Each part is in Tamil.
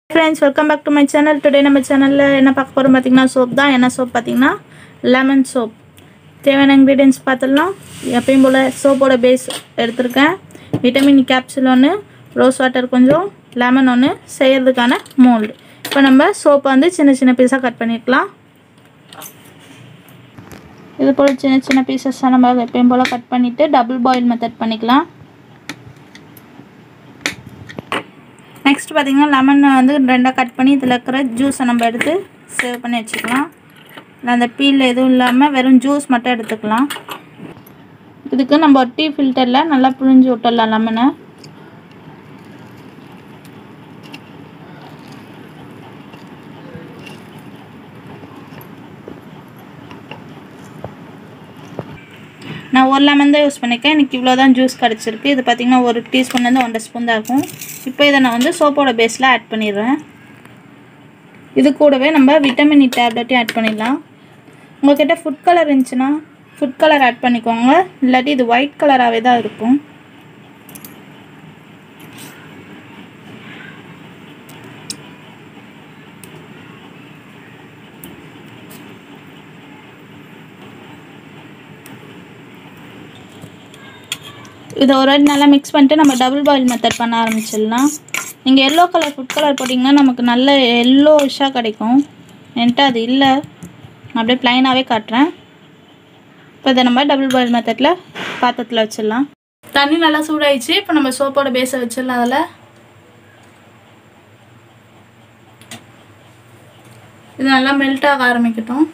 Friends, welcome back to my channel. Today நம்ம சேனல்ல என்ன பார்க்க போறோம் பாத்தீங்கன்னா soap தான். என்ன soap பாத்தீங்கன்னா lemon soap. தேவையான ingredients பார்த்தலாம். எப்பவும் போல soapோட பேஸ் எடுத்துர்க்கேன். விட்டமின் கேப்சூல் ஒன்னு, ரோஸ் வாட்டர் கொஞ்சம், லெமன் ஒன்னு, செய்யிறதுக்கான மோல்ட். இப்போ நம்ம soap வந்து சின்ன சின்ன பீஸா கட் பண்ணிக்கலாம். இது போல சின்ன சின்ன பீசஸா நம்ம எப்பவும் போல கட் பண்ணிட்டு டபுள் பாயில் மெத்தட் பண்ணிக்கலாம். Next பாத்தீங்கன்னா லெமன் வந்து ரெண்டா கட் பண்ணி இதல இருக்கிற ஜூஸை நம்ம எடுத்து சேவ் பண்ணி வச்சுக்கலாம். அந்த பீல் எதுவும் இல்லாம வெறும் ஜூஸ் மட்டும் எடுத்துக்கலாம். இதுக்கு நம்ம டீ ஃபில்டர்ல நல்லா புழிஞ்சு விட்டுறலாம் லெமனை. நான் ஒரு லெமன் தான் யூஸ் பண்ணிருக்கேன். எனக்கு இவ்ளோ தான் ஜூஸ் கிடைச்சிருக்கு. இது பாத்தீங்கன்னா ஒரு டீஸ்பூன்ல இருந்து 1 ஸ்பூன் தான் இருக்கும். இப்போ இத நான் வந்து சோப்போட பேஸ்ல ஆட் பண்ணிடுறேன். இது கூடவே நம்ம விட்டமின் இ டேப்லெட் ஆட் பண்ணிடலாம். உங்ககிட்ட ஃபுட் கலர் இருந்துச்சுனா ஃபுட் கலர் ஆட் பண்ணிக்கோங்க. இல்லாட்டி இது ஒயிட் கலராவே தான் இருக்கும். இத ஒரு நல்லா mix பண்ணிட்டு நம்ம டபுள் பாயில் மெத்தட் பண்ண ஆரம்பிச்சிடலாம். நீங்க yellow கலர் ஃபுட் கலர் போடிங்கனா நமக்கு நல்ல yellowish-ஆ கிடைக்கும். என்கிட்ட அது இல்ல. நான் அப்படியே ப்ளைனாவே காட்றேன். இப்போ இத நம்ம டபுள் பாயில் மெத்தட்ல பாத்திரத்துல வச்சிடலாம். தண்ணி நல்லா சூடாயிச்சு. இப்போ நம்ம சோப்போட பேஸை வச்சிடலாம் அதல. இது நல்லா மெல்ட் ஆக ஆரம்பிக்கட்டும்.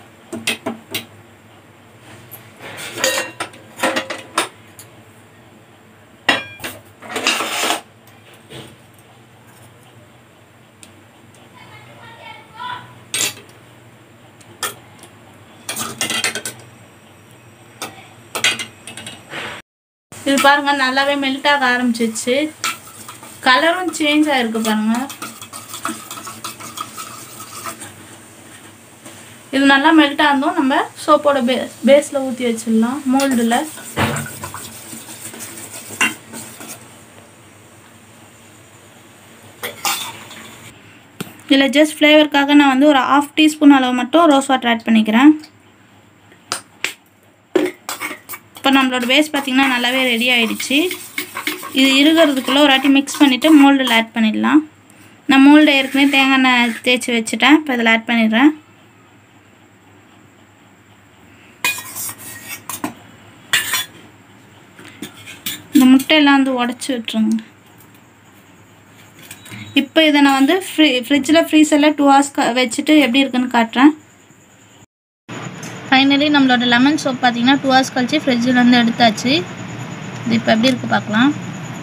இது பாருங்க நல்லாவே மெல்ட் ஆக ஆரம்பிச்சிருச்சு. கலரும் சேஞ்ச் ஆயிருக்கு பாருங்க. இது நல்லா மெல்ட் ஆனதும் நம்ம சோப்போட பேஸ்ல ஊத்தி வச்சிடலாம் மோல்டுல. இதுல ஜஸ்ட் ஃப்ளேவர்க்காக நான் வந்து ஒரு 1/2 டீஸ்பூன் அளவு மட்டும் ரோஸ் வாட்டர் ஆட் பண்ணிக்கிறேன். இப்போ நம்மளோட பேஸ் பாத்தீங்கன்னா நல்லாவே ரெடி ஆயிடுச்சு. இது இருக்குறதுக்குள்ள ஒரு வாட்டி mix பண்ணிட்டு மோல்ட்ல ஆட் பண்ணிடலாம். நான் மோல்ட் ஏற்கனவே தேங்காய் எண்ணெய் தேய்ச்சி வச்சிட்டேன். இப்போ இதல ஆட் பண்ணிடுறேன். இந்த முட்டை எல்லாம் வந்து உடைச்சு விட்டுருங்க. இப்போ இத நான் வந்து ஃப்ரிட்ஜ்ல ஃப்ரீசர்ல 2 hours வச்சிட்டு எப்படி இருக்குன்னு காட்றேன். ஃபைனலி நம்மளோட லெமன் சோப் பாத்தீங்கன்னா 2 hours கழிச்சு ஃப்ரிட்ஜ்ல இருந்து எடுத்தாச்சு. இது இப்போ எப்படி இருக்கு பார்க்கலாம்.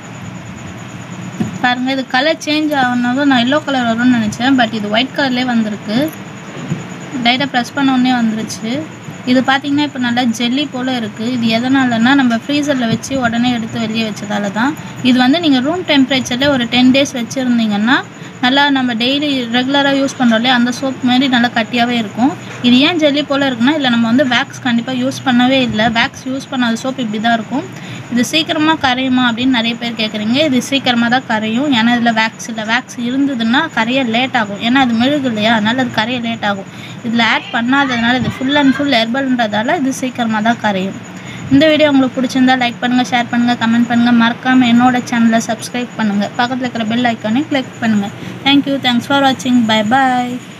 பாருங்க இது கலர் சேஞ்ச் ஆனதும் நான் yellow கலர் வரும்னு நினைச்சேன். பட் இது ஒயிட் கலர்லயே வந்திருக்கு. டைரக்டா பிரஸ் பண்ண உடனே வந்துருச்சு. இது பாத்தீங்கன்னா இப்போ நல்லா ஜெல்லி போல இருக்கு. இது எதனாலனா நம்ம ஃப்ரீசர்ல வச்சு உடனே எடுத்து வெளிய வச்சதால தான். இது வந்து நீங்க ரூம் டெம்பரேச்சர்ல ஒரு 10 days வச்சிருந்தீங்கன்னா நல்லா நம்ம டெய்லி ரெகுலரா யூஸ் பண்றோம்ல அந்த சோப் மாதிரி நல்லா கட்டியாவே இருக்கும். இது ஏன் ஜெல்லி போல இருக்குனா இல்ல நம்ம வந்து wax கண்டிப்பா யூஸ் பண்ணவே இல்ல. wax யூஸ் பண்ணாத சோப் இப்படி தான் இருக்கும். இது சீக்கிரமா கரையுமா அப்படினு நிறைய பேர் கேக்குறீங்க. இது சீக்கிரமா தான் கரையும். ஏன்னா இதுல wax இல்ல. wax இருந்ததுன்னா கரைய லேட் ஆகும். ஏன்னா அது மெழுகு இல்லையா அதனால அது கரைய லேட் ஆகும். இதுல ஆட் பண்ணாததனால இது ஃபுல் அண்ட் ஃபுல் ஹெர்பல்ன்றதால இது சீக்கிரமா தான் கரையும். இந்த வீடியோ உங்களுக்கு பிடிச்சிருந்தா லைக் பண்ணுங்க, ஷேர் பண்ணுங்க, கமெண்ட் பண்ணுங்க. மறக்காம என்னோட சேனலை சப்ஸ்கிரைப் பண்ணுங்க. பக்கத்துல இருக்கிற பெல் ஐகானை கிளிக் பண்ணுங்க. Thank you. Thanks for watching. Bye bye.